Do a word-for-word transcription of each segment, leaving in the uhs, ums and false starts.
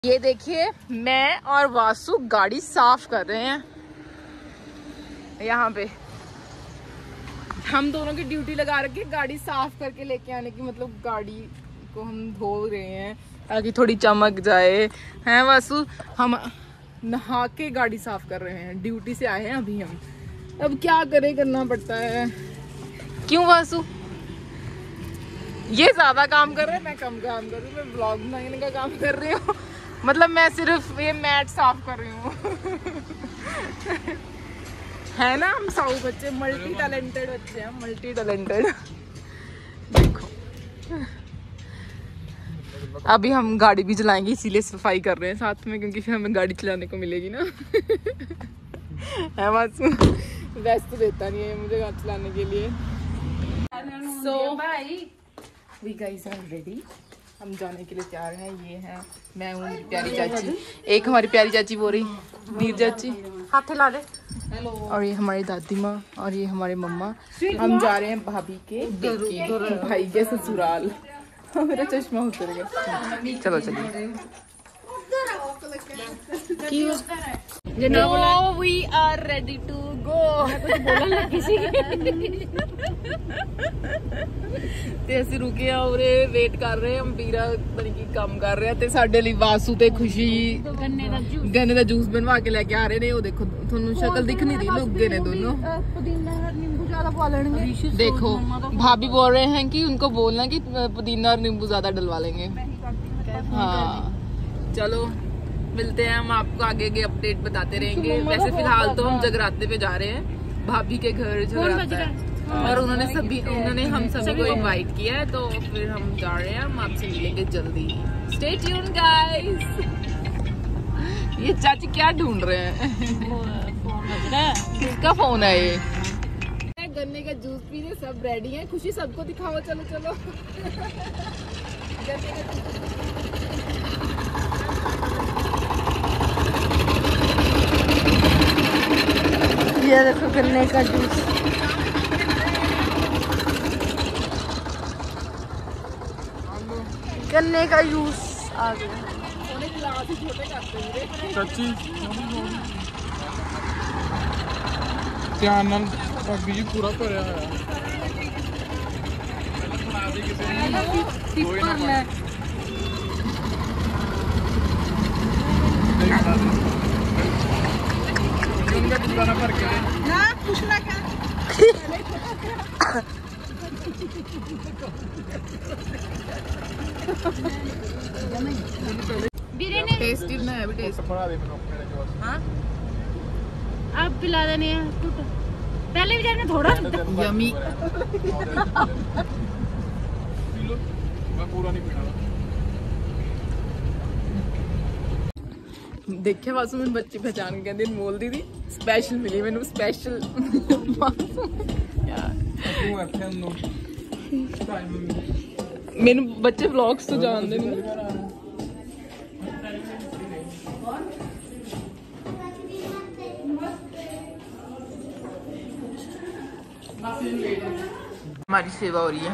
ये देखिए मैं और वासु गाड़ी साफ कर रहे हैं। यहाँ पे हम दोनों की ड्यूटी लगा रखी है गाड़ी साफ करके लेके आने की, मतलब गाड़ी को हम धो रहे हैं ताकि थोड़ी चमक जाए। हैं वासु, हम नहा के गाड़ी साफ कर रहे हैं, ड्यूटी से आए हैं अभी हम। अब क्या करें, करना पड़ता है। क्यों वासु? ये ज्यादा काम कर रहे हैं, मैं कम काम कर रही हूँ। मैं ब्लॉग बनाने का काम कर रही हूँ, मतलब मैं सिर्फ ये मैट साफ कर रही हूँ। है ना, हम साउ बच्चे मल्टी टैलेंटेड बच्चे हैं, मल्टी टैलेंटेड। देखो अभी हम गाड़ी भी चलाएंगे, इसीलिए सफाई कर रहे हैं साथ में, क्योंकि फिर हमें गाड़ी चलाने को मिलेगी ना। है वासु, वैसे तो देता नहीं है मुझे गाड़ी चलाने के लिए। So we guys are ready, हम जाने के लिए तैयार हैं। ये है मैं हूँ प्यारी चाची, एक हमारी प्यारी चाची बोल रही वीर चाची, हाथ हिला दे। और ये हमारी दादी माँ और ये हमारे मम्मा। हम जा रहे हैं भाभी के भाई के ससुराल। मेरा चश्मा उतर गया। चलो चलिए। No, we are ready to go. ਤੇ ਅਸੀਂ ਰੁਕੇ ਆ ਉਰੇ, ਵੇਟ ਕਰ ਰਹੇ ਹਾਂ। ਵੀਰਾ ਪਤਾ ਨਹੀਂ ਕੀ ਕੰਮ ਕਰ ਰਿਹਾ, ਤੇ ਸਾਡੇ ਲਈ ਵਾਸੂ ਤੇ ਖੁਸ਼ੀ ਗੰਨੇ ਦਾ ਜੂਸ ਗੰਨੇ ਦਾ ਜੂਸ ਬਣਵਾ ਕੇ ਲੈ ਕੇ ਆ ਰਹੇ ਨੇ। ਉਹ ਦੇਖੋ, ਤੁਹਾਨੂੰ ਸ਼ਕਲ ਦਿਖ नहीं रही, लुक गए ने दोनों। पुदीना और नींबू ज्यादा पा लेंगे। देखो भाभी बोल रहे हैं कि उनको बोलना कि पुदीना और नींबू ज्यादा डलवा लेंगे। हाँ चलो मिलते हैं, हम आपको आगे आगे अपडेट बताते रहेंगे। वैसे फिलहाल तो हम जगराते पे जा रहे हैं, भाभी के घर जगराता है और उन्होंने सभी उन्होंने हम सभी को इनवाइट किया है, तो फिर हम जा रहे हैं। हम आपसे मिलेंगे जल्दी। Stay tune guys. ये चाची क्या ढूंढ रहे हैं? किसका फोन है ये? गन्ने का जूस पीने सब रेडी है। खुशी सबको दिखाओ, चलो चलो। गन्ने का ये देखो गन्ने का जूस। गन्ने का जूस आ गया। चाची ध्यान नाल भाभी जी पूरा भरिया है। भर के ना कुछ ना क्या टेस्टी ना है, भी टेस्ट बना दे मेरे। हां आप पिला देने हैं कुछ पहले भी जाने थोड़ा यमी। मैं पूरा नहीं पीना। देखे वासु में बच्ची पहचान के कहते बोल दी थी स्पेशल मिली मैंने, स्पेशल। मैंने बच्चे व्लॉग्स तो जानते नहीं। हमारी सेवा हो रही है।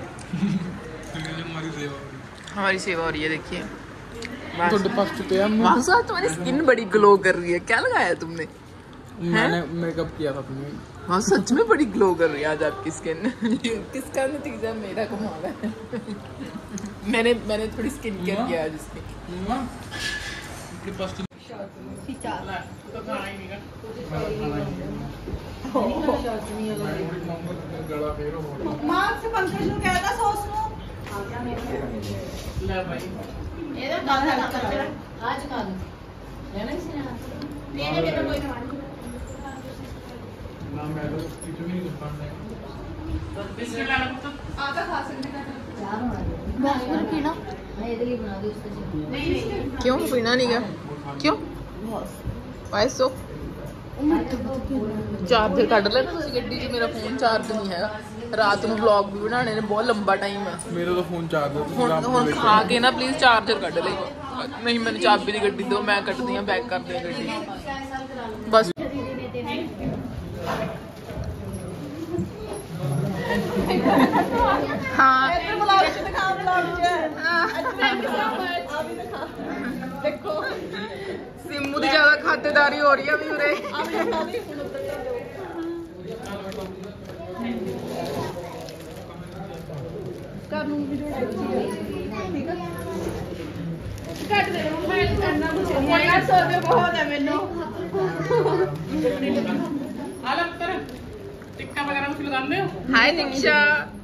हमारी सेवा हो रही है। देखिए तुम्हारी स्किन बड़ी ग्लो कर रही है। क्या लगाया तुमने? मैंने मेकअप किया था तुमने। हाँ सच में बड़ी ग्लो कर रही है आज आपकी स्किन। किसका नतीजा? मेरा कमाल है। मैंने मैंने थोड़ी स्किन केयर किया आज इसकी। क्यों पीना नहीं गया? क्यों? सो चार्जर कट लेना गड्डी च। मेरा फोन चार्ज नहीं है। रात में व्लॉग भी बनाने ने बहुत लंबा टाइम है। मेरा तो फोन चार्जर हुण खा के ना प्लीज चार्जर कट ले। नहीं मैंने चाबी दी गड्डी दो, मैं कटदी हां, बैक कर दे गड्डी बस। हाँ देखो सिमू दी ज्यादा खातेदारी हो रही है अभी उरे बहुत है मैनू टिक्का वगैरह कुछ लगाते हो। हाय दीक्षा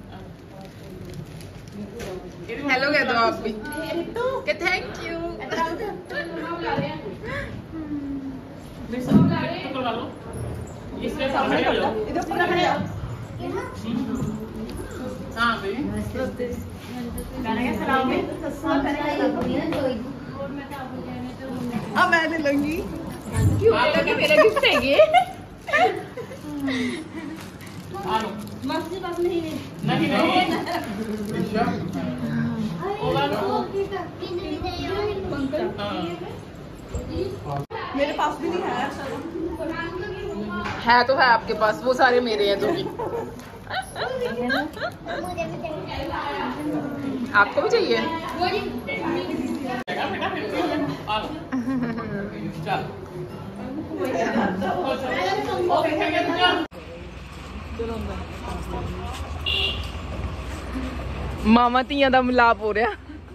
हेलो कह दो आप भी कि थैंक यू। हाँ भाई अब मैं ले लूंगी क्यों मेरा गिफ्ट है ये मस्ती पास नहीं नहीं नहीं मेरे पास भी नहीं है है तो है आपके पास वो सारे मेरे हैं तो भी आपको भी चाहिए मामा ਧੀਆਂ ਦਾ ਮਿਲਾਪ ਹੋ ਰਿਹਾ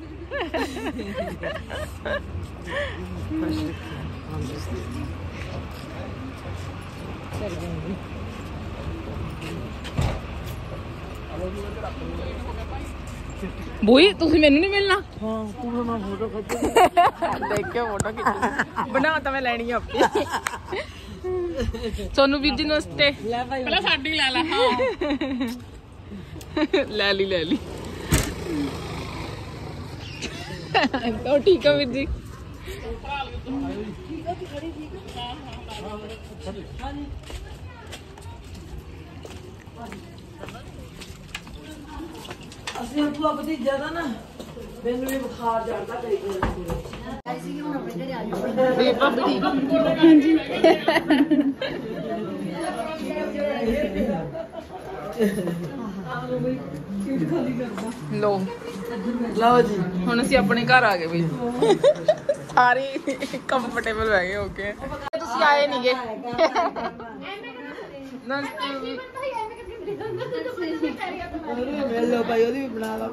ਬੂਈ ਤੁਸੀਂ ਮੈਨੂੰ ਨਹੀਂ ਮਿਲਣਾ ਹਾਂ ਤੂੰ ਨਾ ਫੋਟੋ ਖਿੱਚ ਦੇਖ ਕੇ ਫੋਟੋ ਖਿੱਚ ਬਣਾ ਤਾਂ ਮੈਂ ਲੈਣੀ ਆ ਆਪਣੀ ਸੋਨੂ ਵੀਰ ਜੀ ਨਮਸਤੇ ਪਹਿਲਾਂ ਸਾਡੀ ਲੈ ਲੈ ਹਾਂ ਲੈ ਲਈ ਲੈ ਲਈ तो ठीक है वीर जी ਅਸੀਂ ਆਪੂ ਆਪਦੀ ਜ਼ਿਆਦਾ ਨਾ ਮੈਨੂੰ ਵੀ ਬੁਖਾਰ ਚੜਦਾ ਕਈ ਵਾਰ ਐਸੀ ਕਿ ਹੁਣ ਆਪਣੇ ਘਰੇ ਆ ਜਾਓ ਵੀ ਭਾਬੀ लो ਲਓ ਜੀ ਹੁਣ ਅਸੀਂ ਆਪਣੇ ਘਰ ਆ ਗਏ ਬਈ ਸਾਰੇ ਕੰਫਰਟੇਬਲ ਬਹਿ ਗਏ ਓਕੇ ਤੁਸੀਂ ਆਏ ਨਹੀਂਗੇ ਮਿਲ ਲਓ ਭਾਈ ਉਹਦੀ ਵੀ ਬਣਾ ਲਾ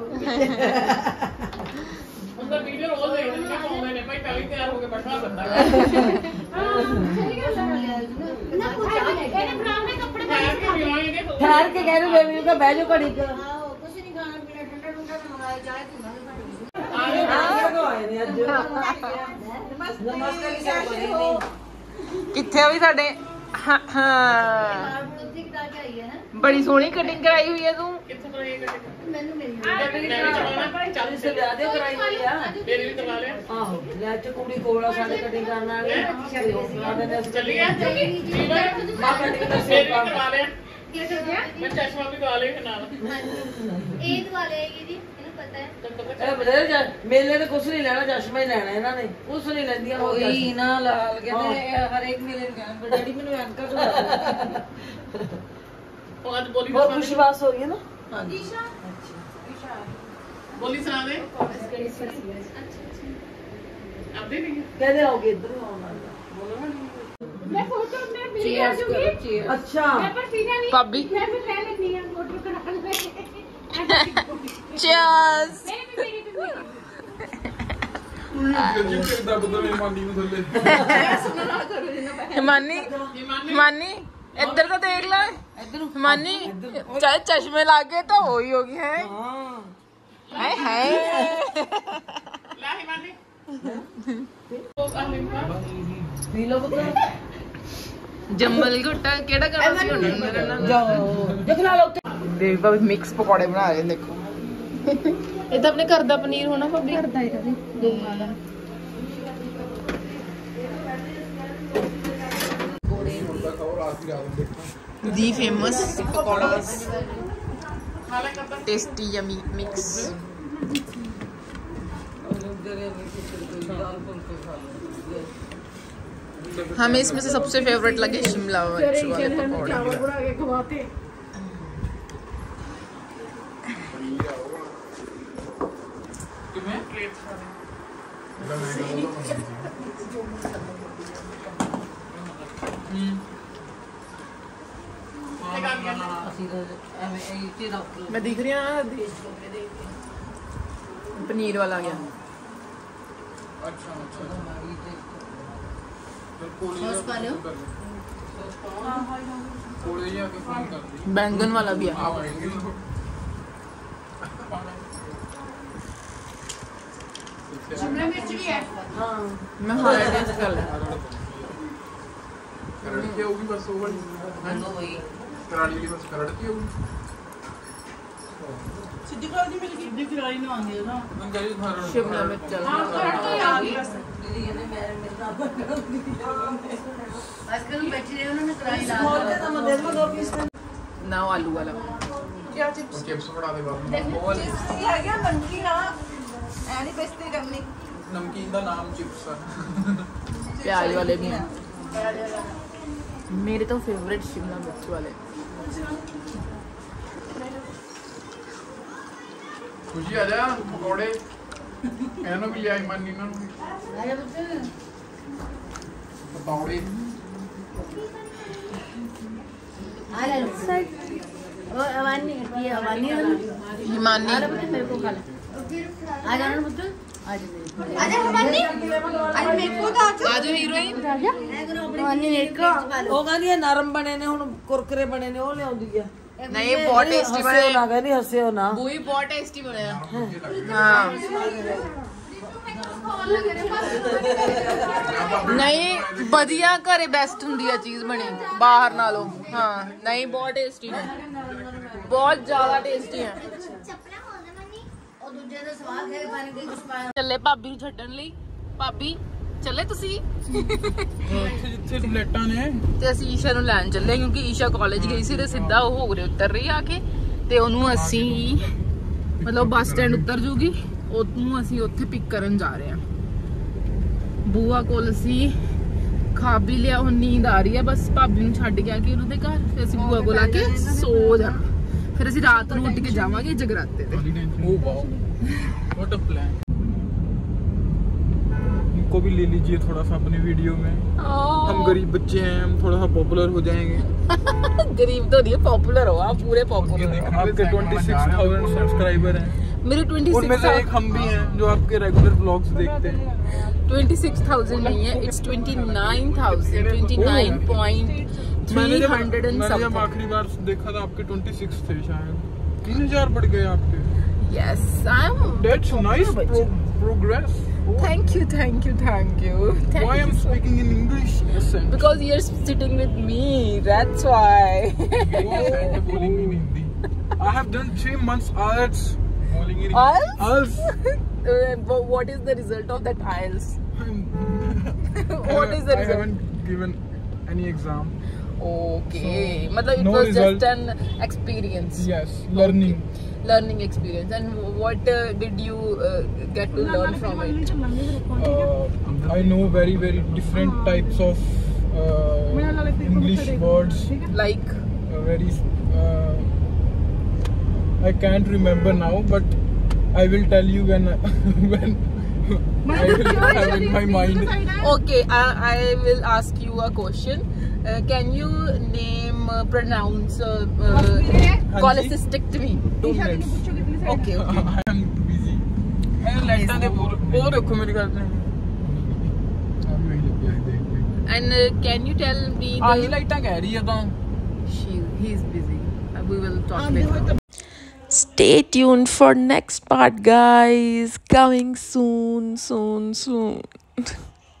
ਉਹਦਾ ਵੀਡੀਓ ਰੋਜ਼ ਦੇਖਦੇ ਪਾਉਂਦੇ ਨੇ ਭਾਈ ਪਹਿਲੇ ਤਿਆਰ ਹੋ ਕੇ ਬੈਠਾ ਬੰਦਾ ਹਾਂ ਸਹੀ ਗੱਲ ਹੈ ਨਾ ਪੁੱਛਿਆ ਇਹਨੇ ਬਰਾਉਨ ਦੇ ਕੱਪੜੇ ਪਾ ਕੇ ਠਹਿਰ ਕੇ ਕਹਿ ਰਹੇ ਬੇਬੀ ਨੂੰ ਬਹਿ ਜਾਓ ਘੜੀ ਕ ਆਹੋ ਕੁਛ ਨਹੀਂ ਖਾਣਾ ਪੀਣਾ ਠੰਡਾ ਠੰਡਾ ਮੰਗਾਇਆ ਚਾਹ ਤੂੰ ਨਮਸਤੇ ਕਿੱਥੇ ਆ ਵੀ ਸਾਡੇ ਹਾਂ ਬੜੀ ਸੋਹਣੀ ਕਟਿੰਗ ਕਰਾਈ ਹੋਈ ਹੈ ਤੂੰ ਕਿੱਥੇ ਕਰਾਈ ਕਟਿੰਗ ਮੈਨੂੰ ਮਿਲੀ ਚਾਲੀ ਸੇ ਵਿਆਹ ਦੇ ਕਰਾਈ ਹੋਈ ਆ ਮੇਰੀ ਵੀ ਕਰਵਾ ਲਿਆ ਆਹੋ ਲੈ ਚ ਕੁੜੀ ਕੋਲ ਆ ਸਾਡੇ ਕਟਿੰਗ ਕਰਨ ਵਾਲੇ ਚੱਲੀ ਗਿਆ ਮਾਂ ਕਟਿੰਗ ਦਾ ਮੇਰੀ ਵੀ ਸੇਵਾ ਕਰਵਾ ਲਿਆ ਕੀ ਕਰ ਗਿਆ ਮੈਂ ਚਸ਼ਮਾ ਵੀ ਦਵਾ ਲਿਆ ਨਾਲ ਇਹ ਦਵਾ ਲਏਗੀ ਜੀ ਇਹਨੂੰ ਪਤਾ ਹੈ ਇਹ ਬਦਲ ਜਾ ਮੇਲੇ ਤੇ ਕੁਛ ਨਹੀਂ ਲੈਣਾ ਚਸ਼ਮਾ ਹੀ ਲੈਣਾ ਇਹਨਾਂ ਨੇ ਕੁਛ ਨਹੀਂ ਲੈਂਦੀਆਂ ਕੋਈ ਨਾ ਲਾਲ ਕਹਿੰਦੇ ਹਰ ਇੱਕ ਮੇਲੇ ਨੂੰ ਕਹਿੰਦੇ ਡੈਡੀ ਮੈਨੂੰ ਐਂਕਰ ਤੋਂ ਉਹ ਅੱਜ ਬੋਲੀ ਬਹੁਤ ਵਿਸ਼ਵਾਸ ਹੋ ਗਿਆ ਨਾ ਹਾਂਜੀ ਬੋਲੀ ਸੁਣਾ ਦੇ ਆਪਦੇ ਨਹੀਂ ਕਹਿੰਦੇ ਆਓਗੇ ਇੱਧਰ ਆਉਣਾ ਬੋਲੋ ਨਾ मैं फोटो में मिल जाऊंगी अच्छा मैं पर पीना नहीं भाभी मैं भी ले लेती हूं फोटो करा ले ਚੀਅਰਸ ਹਿਮਾਨੀ ਹਿਮਾਨੀ ਇੱਧਰ ਤਾਂ ਦੇਖ ਲੈ ਹਿਮਾਨੀ ਚਾਹੇ ਚਸ਼ਮੇ ਲੱਗੇ ਤਾਂ ਹੋਈ ਹੋਗੀ ਹੈ ਹਾਏ ਹਾਏ ਲੈ ਹਿਮਾਨੀ ਪੀ ਲੋ ਪੁੱਤ ਜੰਮਲ ਘੁੱਟਾ ਕਿਹੜਾ ਕਰਨਾ ਸੀ ਹੁਣ ਜਾਓ ਦੇਖ ਲਾ ਲੋ ਦੇਵ ਬਾਬੀ ਮਿਕਸ ਪਕੌੜੇ ਬਣਾ ਰਹੇ ਦੇਖੋ ਇਹ ਤਾਂ ਆਪਣੇ ਘਰ ਦਾ ਪਨੀਰ ਹੋਣਾ ਭਾਬੀ ਘਰ ਦਾ ਹੀ ਦੋਹਾਂ ਦਾ ਦੀ famous pakoras tasty yummy mix हमें इसमें से सबसे फेवरेट लगे शिमला मिर्च वाले पकौड़े मैं दिख रही हूँ पनीर वाला आ गया। बैंगन वाला भी है। शिमला मिर्च भी है। हाँ मैं खाया टेस्ट कर लिया। करड़ी की होगी बस वो वाली कराड़ी की बस करड़ की होगी। सिद्धि कराड़ी मिल गई। सिद्धि कराड़ी ना आंगे ना मैं कह रही हूं शिमला मिर्च चल हाँ कर तो आ गई। ये मेरे मेरे साथ आजकल बैठी रहे उन्होंने कराड़ी ला बोलते तो मैं दे दूंगा दो पीस में। ना आलू वाला क्या चिप्स चिप्स बना दे बाबू बोल चिप्स आ गया नमकीन आ ऐनी बेइज्जती करनी। नमकीन का नाम चिप्स है। प्याज वाले भी हैं मेरे तो फेवरेट शिमला मिर्च वाले। खुशी आ जा पकौड़े ਇਹਨਾਂ ਵੀ ਲਿਆਈ ਮੰਨ ਇਹਨਾਂ ਨੂੰ आजा बच्चे ਪਕੌੜੇ आ ले लो ओ अवानी ये अवानी हिमानी अरे बच्चे मेरे को खा ले आ जाना बच्चे आ जा आजा हमानी आज मेरे को तो आजा आज हीरोइन हमानी मेरे को ਉਹ ਕਹਿੰਦੀ ਹੈ ਨਰਮ ਬਣੇ ਨੇ ਹੁਣ ਕੁਰਕਰੇ ਬਣੇ ਨੇ ਉਹ ਲਿਆਉਂਦੀ ਆ नहीं बहुत टेस्टी बने ਹੱਸਿਓ ਨਾ ਕਹਿੰਦੀ ਹੱਸਿਓ ਨਾ वही बहुत टेस्टी बने हाँ नहीं बढ़िया घरे बेस्ट हुंदी है चीज बनी बाहर नालों। हाँ नहीं बहुत टेस्टी है बहुत ज्यादा टेस्टी है। ਉਹ ਦੂਜੇ ਦੇ ਸਵਾਦ ਹੈ ਪਾਣੀ ਦੇ ਕੁਛ ਪਾਇਆ ਚੱਲੇ ਭਾਬੀ ਨੂੰ ਛੱਡਣ ਲਈ। ਭਾਬੀ ਚੱਲੇ ਤੁਸੀਂ ਜਿੱਥੇ ਪਲੇਟਾਂ ਨੇ ਤੇ ਅਸੀਂ ਈਸ਼ਾ ਨੂੰ ਲੈਣ ਚੱਲੇ ਕਿਉਂਕਿ ਈਸ਼ਾ ਕਾਲਜ ਗਈ ਸੀ ਤੇ ਸਿੱਧਾ ਉਹ ਹੋ ਗਰੇ ਉਤਰ ਰਹੀ ਆ ਕੇ ਤੇ ਉਹਨੂੰ ਅਸੀਂ ਮਤਲਬ ਬੱਸ ਸਟੈਂਡ ਉਤਰ ਜੂਗੀ ਉਹਨੂੰ ਅਸੀਂ ਉੱਥੇ ਪਿਕ ਕਰਨ ਜਾ ਰਹੇ ਹਾਂ। ਬੂਆ ਕੋਲ ਅਸੀਂ ਖਾ ਵੀ ਲਿਆ ਹੁਣ ਨੀਂਦ ਆ ਰਹੀ ਹੈ ਬਸ ਭਾਬੀ ਨੂੰ ਛੱਡ ਕੇ ਆ ਕੇ ਉਹਨਾਂ ਦੇ ਘਰ ਫਿਰ ਅਸੀਂ ਬੂਆ ਕੋਲ ਆ ਕੇ ਸੋ ਜਾਣਾ फिर ਅਸੀਂ रात ਨੂੰ ਉੱਠ ਕੇ ਜਾਵਾਂਗੇ जगराते पे। Oh wow what a plan. इनको भी ले लीजिए थोड़ा सा अपनी वीडियो में। हम गरीब बच्चे हैं हम थोड़ा सा पॉपुलर हो जाएंगे। गरीब तो नहीं पॉपुलर हो आप पूरे पॉपुलर हो। आपके छब्बीस हज़ार सब्सक्राइबर हैं मेरे उनमें से एक हम भी हैं जो आपके रेगुलर व्लॉग्स देखते हैं। छब्बीस हज़ार नहीं है इट्स उनतीस हज़ार उनतीस पॉइंट मैंने जब तीन सौ मैंने जब आखिरी बार देखा था आपके छब्बीस थे शायद तीन हज़ार बढ़ गए आपके। Yes I am that's nice progress. Thank you thank you thank you Why I'm speaking in English accent? because you're sitting with me that's why Bowling in Hindi. I have done three months IELTS. Bowling in IELTS? IELTS. But what is the result of that I E L T S? What is the I result? haven't given any exam. Okay मतलब it no was result. just an experience. Yes, learning. Okay. Learning experience. And what uh, did you uh, get to learn from it? Uh, I know very very different types of uh, English words. Like Uh, very. Uh, I can't remember now, but I will tell you when when I will have in my mind. okay, I, I will ask you a question. Uh, can you name uh, pronounce uh, uh, cholecystectomy? Two minutes. Okay, okay. I am busy. मैं लाइटां दे बोल बोल रखो मेरी गल नहीं। अभी वही लग गया। And uh, can you tell me आही the लाइटां कह रही है तो। she he's busy. Uh, we will talk later. Stay tuned for next part, guys. Coming soon, soon, soon.